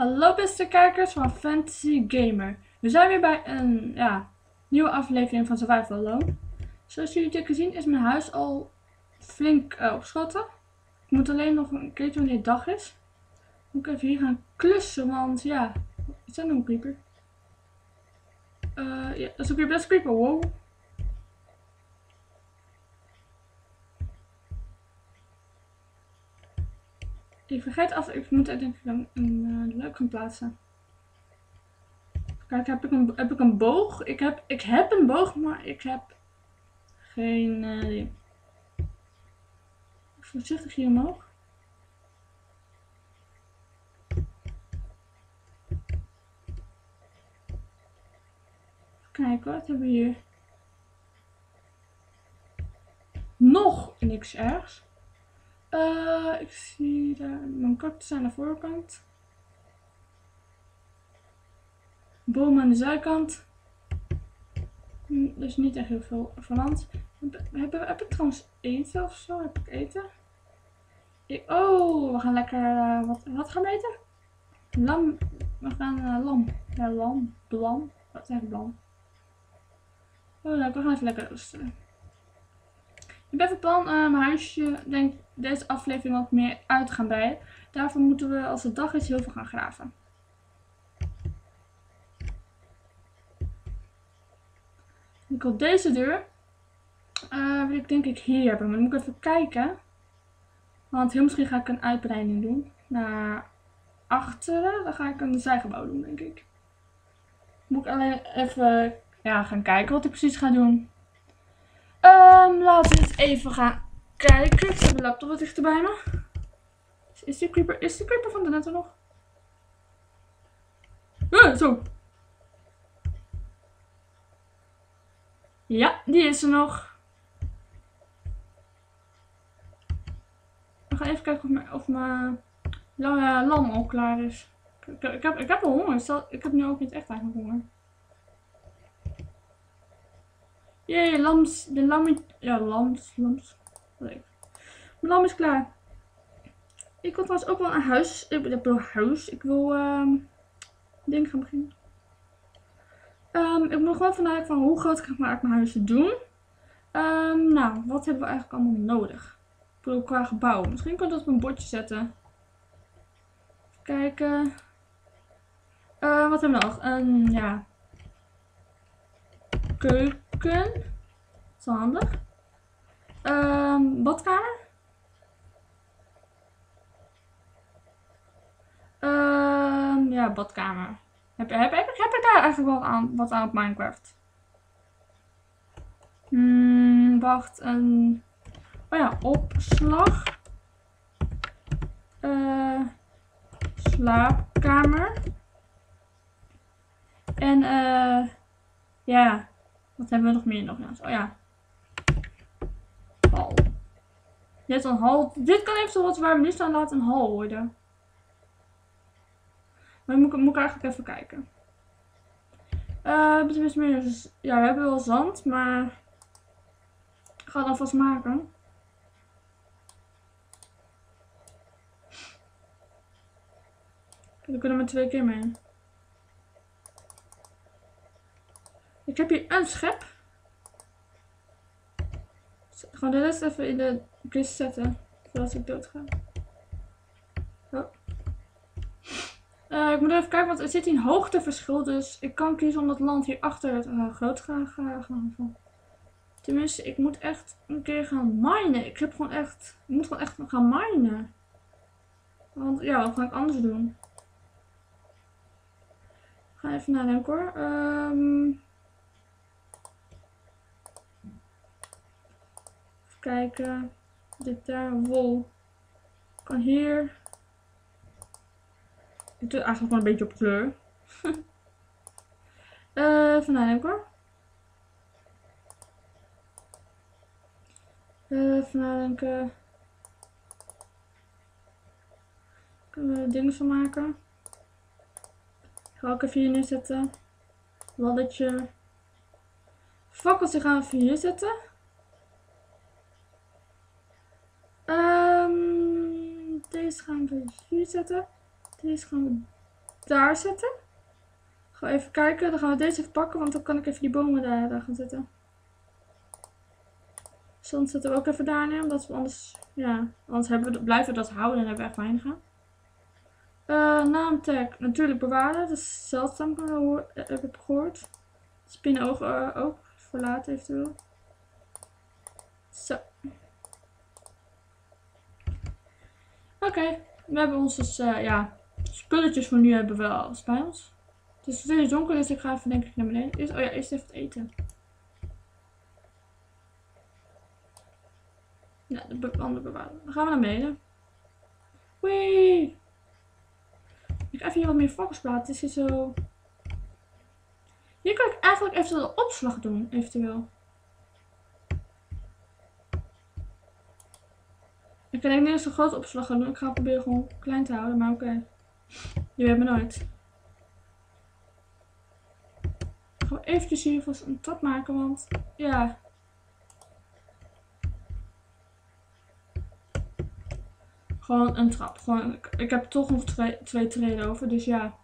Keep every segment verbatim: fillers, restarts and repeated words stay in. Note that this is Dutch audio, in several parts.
Hallo beste kijkers van Fantasy Gamer. We zijn weer bij een ja, nieuwe aflevering van Survival Alone. Zoals jullie kunnen zien is mijn huis al flink uh, opschotten. Ik moet alleen nog een keertje wanneer het dag is. Moet ik even hier gaan klussen, want ja, is dat nou een creeper? Uh, ja, dat is een creeper, dat is een creeper, wow. Ik vergeet af, ik moet denk ik een, een uh, leuk gaan plaatsen. Kijk, heb ik een, heb ik een boog? Ik heb, ik heb een boog, maar ik heb geen idee. Uh, voorzichtig hier omhoog. Kijk, wat hebben we hier? Nog niks ergs. Uh, ik zie daar mijn cactus aan de voorkant. Boom aan de zijkant. Dus niet echt heel veel verand. Heb, heb, heb ik trouwens eten of zo? Heb ik eten? Ik, oh, we gaan lekker. Uh, wat, wat gaan we eten? Lam. We gaan uh, lam. Ja, lam. Blam. Wat zeg ik blam? Oh, nou, we gaan even lekker rusten. Ik ben van plan uh, mijn huisje, denk deze aflevering wat meer uit te gaan breiden. Daarvoor moeten we als het dag is heel veel gaan graven. Ik wil deze deur, uh, wil ik denk ik hier hebben, maar dan moet ik even kijken. Want heel misschien ga ik een uitbreiding doen naar achteren. Dan ga ik een zijgebouw doen, denk ik. Moet ik alleen even ja, gaan kijken wat ik precies ga doen. Um, laten we eens even gaan kijken. Ik zet mijn laptop wat dichter bij me. Is die creeper, is die creeper van de net er nog? Uh, zo. Ja, die is er nog. We gaan even kijken of mijn, of mijn lam al klaar is. Ik, ik, heb, ik heb wel honger. Stel, ik heb nu ook niet echt eigenlijk honger. Jee, lams. De lam. Ja, lams. Lams. Mijn lam is klaar. Ik wil trouwens ook wel een huis. Ik wil een huis. Ik wil um, dingen gaan beginnen. Um, ik moet nog wel vanuit van hoe groot ga ik maar mijn huis doen. Um, nou, wat hebben we eigenlijk allemaal nodig? Ik bedoel, qua gebouw. Misschien kan ik dat op een bordje zetten. Even kijken. Uh, wat hebben we nog? Een, ja. Keuken. Dat is wel handig. Um, badkamer. Um, ja, badkamer. Heb, heb, heb, heb ik daar eigenlijk wel aan, wat aan op Minecraft? Hmm, wacht, een... Oh ja, opslag. Uh, slaapkamer. En eh... Uh, ja, wat hebben we nog meer nog? Oh ja. Hal. Dit is een hal. Dit kan even wat waar we nu staan laten een hal worden. Maar moet, moet ik eigenlijk even kijken. Uh, tenminste meer, dus, ja, we hebben wel zand, maar ik ga het alvast maken. We kunnen maar twee keer mee. Ik heb hier een schep. Gewoon de rest even in de kist zetten, voordat ik dood ga. Oh. Uh, ik moet even kijken, want er zit hier een hoogteverschil, dus ik kan kiezen om dat land hier achter het uh, groot gaan gaan. Tenminste, ik moet echt een keer gaan minen. Ik heb gewoon echt, ik moet gewoon echt gaan minen. Want ja, wat ga ik anders doen? Ik ga even nadenken hoor. Um, even kijken. Dit daar, wol. Kan hier. Ik doe eigenlijk gewoon een beetje op kleur. uh, even nadenken hoor. Uh, even nadenken. Kunnen we dingen van maken? Ga ik even hier neerzetten. Waddetje. Fakkels gaan we even hier zetten. Um, deze gaan we hier zetten. Deze gaan we daar zetten. Ga even kijken. Dan gaan we deze even pakken. Want dan kan ik even die bomen daar, daar gaan zetten. Zand zetten we ook even daar neer. Omdat we anders... Ja, anders hebben we, blijven we dat houden en hebben we echt weinig aan. Uh, naamtag. Natuurlijk bewaren. Dat is zeldzaam, heb ik gehoord. Spinnenoog uh, ook. Verlaten eventueel. Zo. Oké. Okay. We hebben ons dus... Uh, ja... Spulletjes voor nu hebben we alles bij ons. Het is steeds donker, dus ik ga even denk ik naar beneden. Eerst, oh ja, eerst even het eten. Ja, de be andere bewaren. Dan gaan we naar beneden. Wee! Ik ga even hier wat meer focus plaatsen. Het is hier zo... Hier kan ik eigenlijk even de opslag doen, eventueel. Ik kan niet eens zo'n grote opslag gaan doen. Ik ga proberen gewoon klein te houden, maar oké. Okay. Je weet me nooit. Ik ga eventjes hier vast een trap maken, want ja. Gewoon een trap. Gewoon, ik, ik heb toch nog twee, twee treden over, dus ja.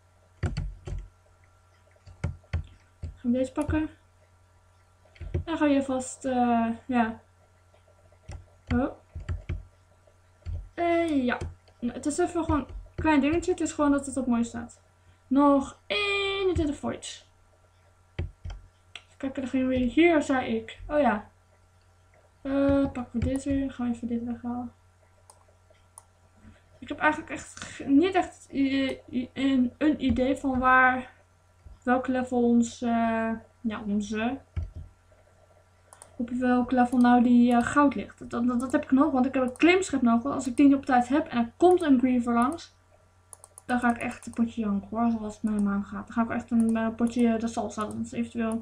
Gaan we deze pakken. Dan ga je vast, uh, ja. Oh. Uh, ja. Het is even gewoon een klein dingetje. Het is gewoon dat het op mooi staat. Nog eenentwintig voids. Even kijken, dan gingen we hier, zei ik. Oh ja. Uh, pakken we dit weer. Gaan we even dit weghalen. Ik heb eigenlijk echt niet echt een, een idee van waar, welk level ons, uh, ja onze, op welk level nou die uh, goud ligt. Dat, dat, dat heb ik nodig, want ik heb een claimschep nodig. Als ik die niet op tijd heb en er komt een griever langs, dan ga ik echt een potje janken hoor, zoals het met mijn maan gaat. Dan ga ik echt een uh, potje de salsa doen, eventueel.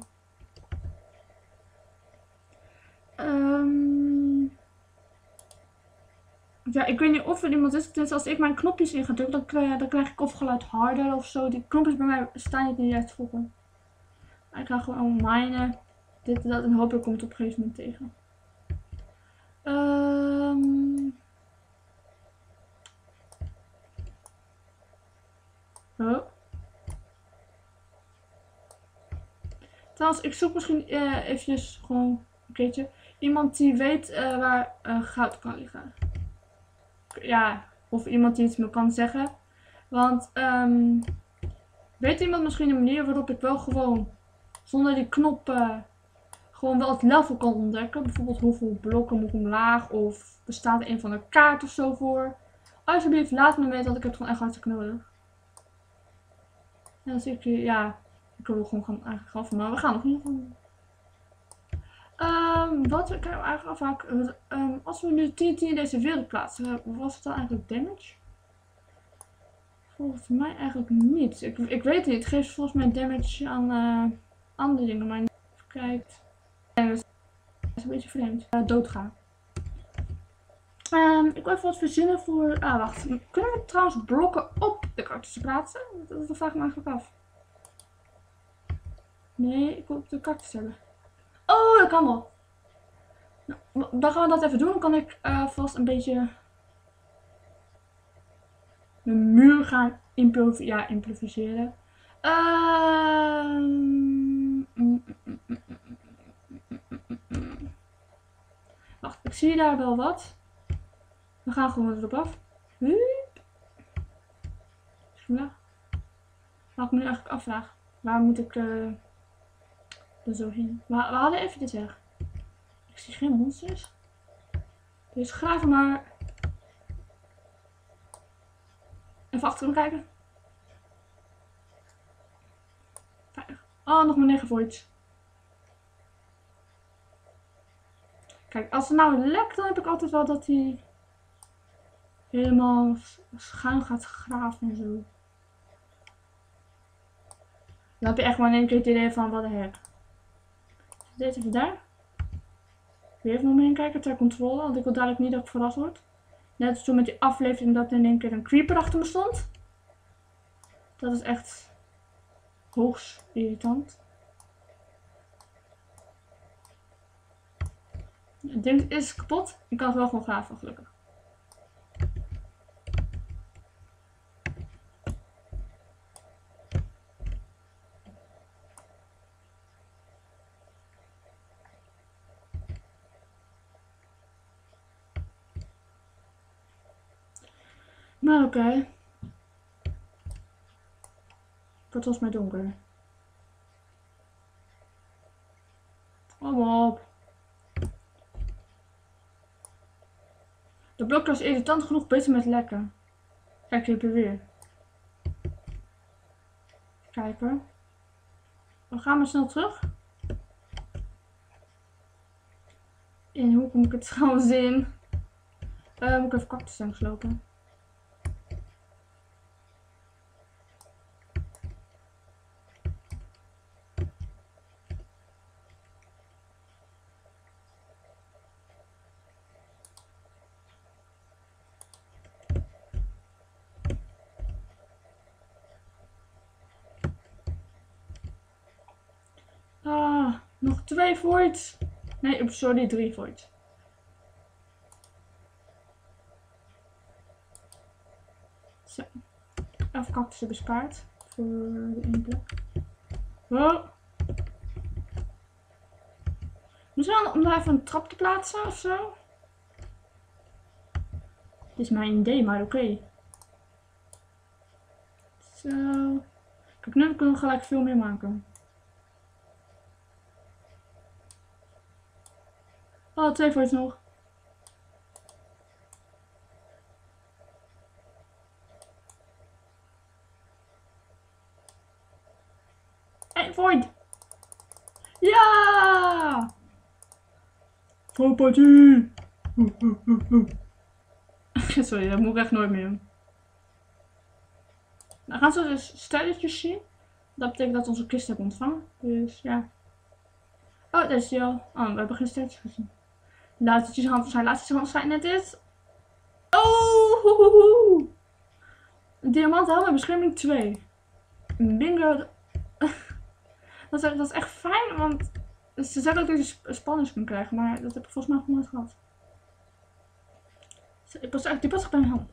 Um, Ja, ik weet niet of er iemand is. Dus als ik mijn knopjes in ga drukken, dan krijg, dan krijg ik of geluid harder of zo. Die knopjes bij mij staan niet in de juiste volgorde. Ik ga gewoon minen. Dit en dat en hoop ik komt op een gegeven moment tegen. Um... Oh. Trouwens, ik zoek misschien uh, eventjes gewoon een keertje iemand die weet uh, waar uh, goud kan liggen. Ja, of iemand die iets me kan zeggen. Want, um, weet iemand misschien een manier waarop ik wel gewoon, zonder die knop, uh, gewoon wel het level kan ontdekken? Bijvoorbeeld hoeveel blokken moet ik omlaag, of bestaat er een van de kaart of zo voor? Alsjeblieft, laat me weten, want ik heb het gewoon echt hartstikke nodig. En dan zie ik, ja, ik wil gewoon gaan eigenlijk af, maar we gaan nog niet gaan. Um, wat ik eigenlijk afhaken, um, als we nu T N T in deze wereld plaatsen, was het dan eigenlijk damage? Volgens mij eigenlijk niet. Ik, ik weet het niet. Het geeft volgens mij damage aan uh, andere dingen, maar even kijken. Dat is een beetje vreemd. Uh, doodgaan. Um, ik wil even wat verzinnen voor... Ah, wacht. Kunnen we trouwens blokken op de cactus plaatsen? Dat, dat vraag ik me eigenlijk af. Nee, ik wil op de cactus hebben. Oh, dat kan wel. Nou, dan gaan we dat even doen. Dan kan ik uh, vast een beetje de muur gaan improv ja, improviseren. Uh, mm, mm, mm, mm, mm. Wacht, ik zie daar wel wat. We gaan gewoon erop af. Ja. Laat ik me nu eigenlijk afvragen. Waar moet ik uh, er zo heen? We, we hadden even dit weg. Ik zie geen monsters. Dus graven maar. Even achter me kijken. Veilig. Oh, nog maar negen voids. Kijk, als het nou lekt, dan heb ik altijd wel dat hij helemaal schuin gaat graven en zo. Dan heb je echt maar in één keer het idee van wat de heck. Dit even daar. Weer even om me heen kijken ter controle, want ik wil dadelijk niet dat ik verrast word. Net als toen met die aflevering dat er in één keer een creeper achter me stond. Dat is echt hoogst irritant. Het ding is kapot. Ik kan het wel gewoon graven, gelukkig. Maar oké. Okay. Het wordt volgens mij donker. Kom op. De blok was irritant genoeg, beter met lekken. Kijk, hier heb je weer. Kijken. We gaan maar snel terug. En hoe kom ik het trouwens in? Uh, moet ik even cactus zijn geslopen. Ah, nog twee voids. Nee, sorry, drie voids. Zo. Even cactussen bespaard. Voor de ene plek. Oh. Misschien om daar even een trap te plaatsen of zo. Het is mijn idee, maar oké. Okay. Zo. Kijk, nu kunnen we gelijk veel meer maken. Oh, twee voids nog. Hey, void! Ja! Voetparty! Sorry, dat moet ik echt nooit meer. Nou gaan ze dus stelletjes zien. Dat betekent dat onze kist hebben ontvangen. Dus ja. Oh, dat is die al. Oh, we hebben geen stelletjes gezien. Laatste hand zijn, laatste hand zijn net dit. Oh! Hohoho. Diamant helm en bescherming twee. Bingo. Dat is, dat is echt fijn, want ze zeggen ook dat je spanners kunt krijgen, maar dat heb ik volgens mij nog nooit gehad. Die past echt, die past bij mijn hand.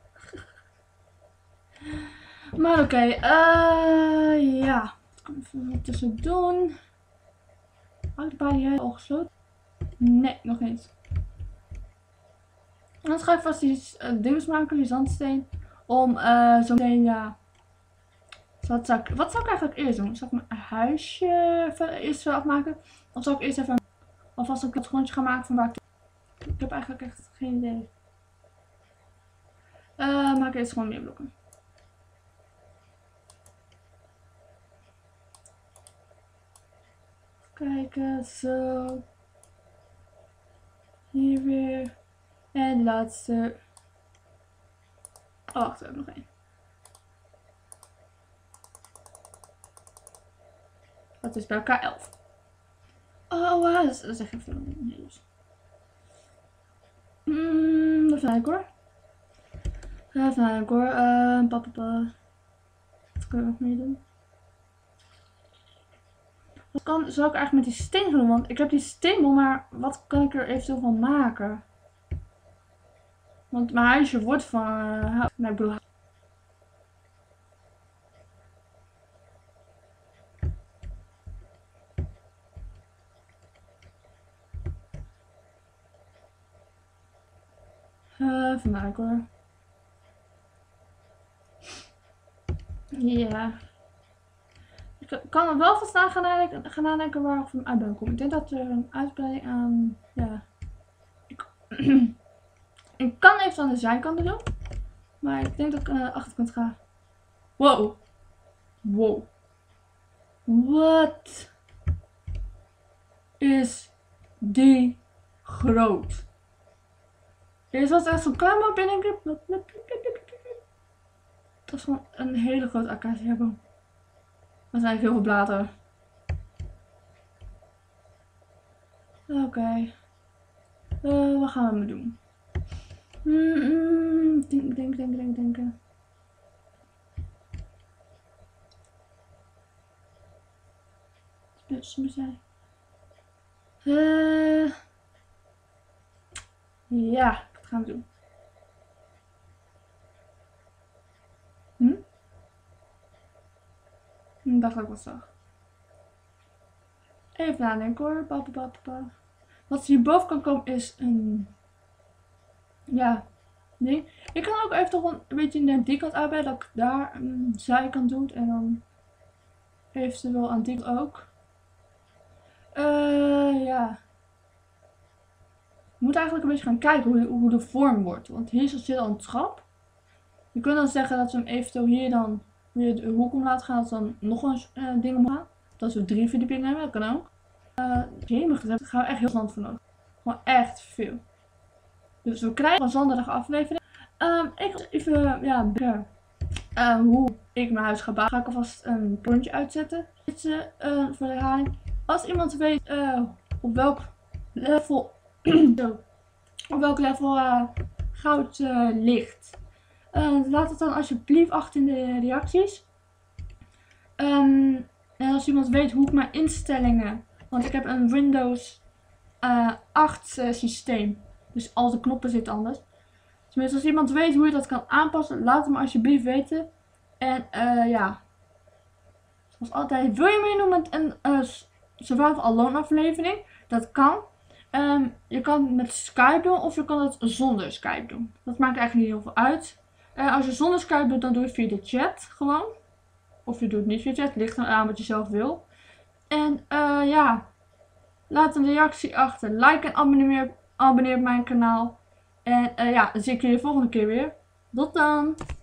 Maar oké, okay, uh, ja. Ik kan even wat tussen doen. Had ik de balie al gesloten? Nee, nog niet. En dan ga ik vast die uh, dingen maken, die zandsteen. Om uh, zo meteen, ja. Wat zou, ik, wat zou ik eigenlijk eerst doen? Zal ik mijn huisje eerst afmaken? Of zal ik eerst even alvast een grondje gaan maken van waar ik... Ik heb eigenlijk echt geen idee. Uh, maak eerst gewoon meer blokken. Kijken, zo. Hier weer. En de laatste. Oh, wacht, we hebben nog één. Dat is bij elkaar elf. Oh, wow, dat is, dat is echt even veel. Mm, even kijken hoor. Even kijken hoor. Uh, papa. Wat kunnen we nog meer doen? Wat kan, zou ik eigenlijk met die steen doen? Want ik heb die steenbol, maar wat kan ik er eventueel van maken? Want mijn huisje wordt van... Uh, nee, ik bedoel... Uh, even kijken hoor. Ja. Ik kan er wel van gaan nadenken, gaan nadenken waar ik van uit ben komen. Ik denk dat er een uitbreiding aan... Ja. Ik, ik kan even aan de zijkanten doen. Maar ik denk dat ik aan de achterkant ga. Wow. Wow. Wat is die groot? Deze was echt zo'n klein binnen. Dat is gewoon een hele grote acaciaboom. Er zijn heel veel bladeren. Oké. Okay. Uh, wat gaan we maar doen? Mm, mm, denk, denk, denk, denk, denken. Dus, we zijn. Uh, ja, wat gaan we doen? Hm? Ik dacht dat ik wat zag. Even nadenken hoor. Ba, ba, ba, ba. Wat hierboven kan komen is een... Ja. ding. Ik kan ook even toch een beetje naar die kant arbeiden. Dat ik daar een zijkant doe. En dan eventueel aan die ook. Eh uh, ja. Je moet eigenlijk een beetje gaan kijken hoe, hoe de vorm wordt. Want hier zit al een trap. Je kunt dan zeggen dat we hem eventueel hier dan weer de hoek om laten gaan. Dat dan nog een uh, ding omgaan. Dat we drie verdiepingen hebben. Dat kan ook. Uh, jemig, daar gaan we echt heel snel voor nodig. Gewoon echt veel. Dus we krijgen een zondag aflevering. Um, ik ga even ja, uh, hoe ik mijn huis ga bouwen. Ga ik alvast een pontje uitzetten. Dit is uh, voor de herhaling. Als iemand weet uh, op welk level, op welk level uh, goud uh, ligt. Uh, laat het dan alsjeblieft achter in de reacties. Um, en als iemand weet hoe ik mijn instellingen. Want ik heb een Windows uh, acht uh, systeem. Dus al de knoppen zitten anders. Tenminste, als iemand weet hoe je dat kan aanpassen, laat het me alsjeblieft weten. En uh, ja. Zoals altijd, wil je meedoen met een uh, Survival Alone aflevering? Dat kan. Um, je kan het met Skype doen of je kan het zonder Skype doen. Dat maakt eigenlijk niet heel veel uit. Uh, als je zonder Skype doet, dan doe je het via de chat gewoon. Of je doet het niet via de chat, ligt er aan wat je zelf wil. En uh, ja, laat een reactie achter. Like en abonneer, abonneer op mijn kanaal. En uh, ja, dan zie ik jullie de volgende keer weer. Tot dan!